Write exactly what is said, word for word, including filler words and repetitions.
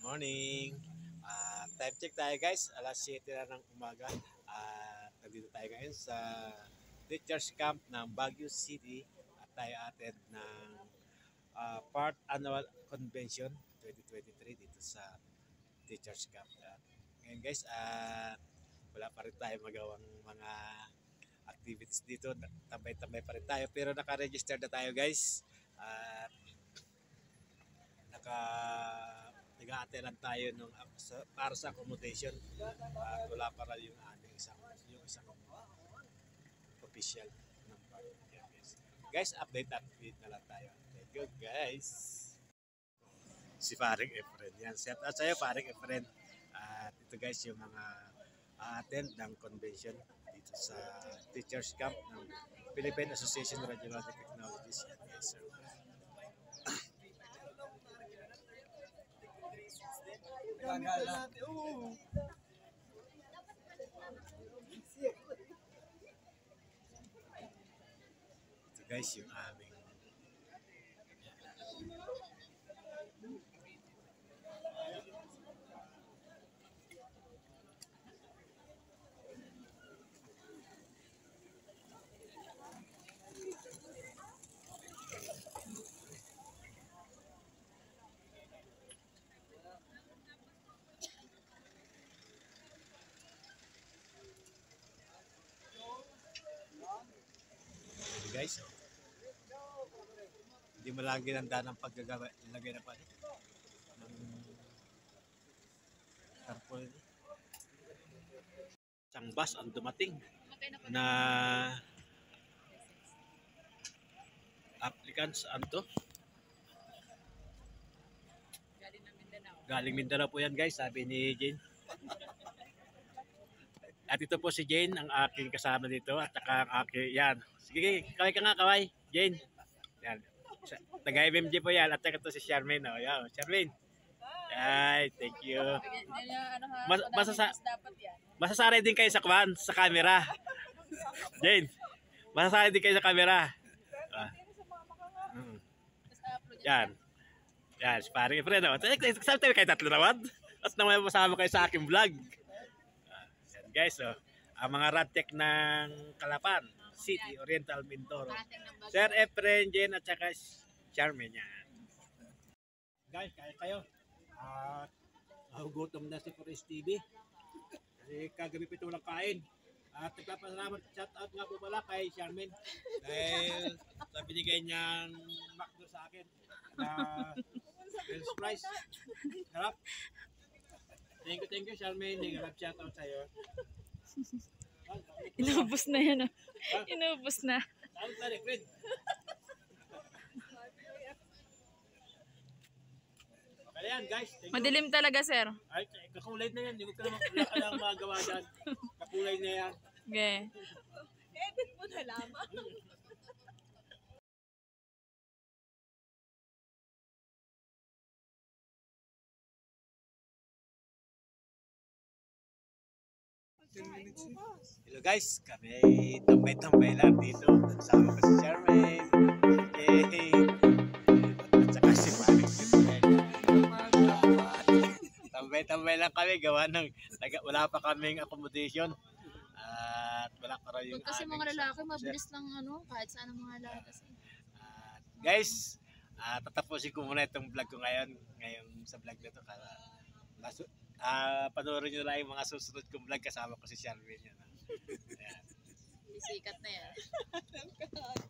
Morning. Ah, time check tayo guys. Alas siyete na ng umaga. At nandito tayo ngayon sa Teachers Camp ng Baguio City. At tayo attend ng ah, Part Annual Convention twenty twenty-three dito sa Teachers Camp. At ngayon guys, at wala pa rin tayo magawang mga activities dito. Tambay-tambay pa rin tayo. Pero naka-register na tayo guys. At naka nag-a-attendan tayo nung uh, sa, para sa accommodation at wala pa rin yung aming isang yung isang official ng part. Yeah, guys. Guys, update update na lang tayo. Thank you guys. Si Paring Efren. Yan, set out sa'yo Paring Efren. At ito guys yung mga a-attend ng convention dito sa Teachers Camp ng Philippine Association of Radiologic Technologies. Yan guys. So, Gagala. Ito guys yung aming guys, oh. Hindi mo lang ginanda ng paggagawa, ilagay na pa rin ng tarpaulin. Isang bus ang dumating na applicants, ano to? Galing Mindanao. Galing Mindanao po yan guys, sabi ni Jane. At ito po si Jane, ang aking kasama dito, at saka ang aking, yan. Sige, kaway ka nga, kaway. Jane. Yan. Taga-M M G po yan, at saka ito si Charmaine. Oh, yan. Charmaine. Ay, thank you. Mas, masasa masasanay din kayo sa kwan, sa camera. Jane, masasanay din kayo sa camera. Ah. Hmm. Yan. Yan, sparring friend. Sabi tayo kayo tatlo naman. At naman masama kayo sa aking vlog. Guys, so, ang mga radtech ng Calapan City, Oriental Mindoro. Sir Efren, Jen, at saka Charmaine yan. Guys, kaya kayo. At uh, gutom na si Forest T V. Kasi kagabi pito lang kain. At nagpapasalamat, shout out nga po pala kay Charmaine. Dahil sa binigay niyang McDo sa akin. Na French fries. Harap. Thank you, thank you, Charmaine. Nag-rap shout out sa'yo. Inubos na yan. Oh. Inubos na. Saan tayo, Fred? Okay yan, guys. Madilim talaga, sir. Ay, kakulay na yan. Hindi ko ka naman wala ka lang magawa dyan. Kakulay na yan. Okay. Edit mo na lamang. Hello guys, kami tambay-tambay lang dito. Sama ko si Charmaine. Yay! At saka si Paring Efren. Tambay-tambay lang kami. Gawa ng wala pa kaming accommodation. At wala pa rin yung Kasi mga lalaki, mabilis lang ano, kahit saan ang mga lalaki. At guys, uh, tatapusin ko muna itong vlog ko ngayon. Ngayon sa vlog na ito. Kaso, Ah, uh, panoorin nyo lang yung mga susunod kong vlog kasama ko si Charmaine yan. Ayan. Sikat na yan.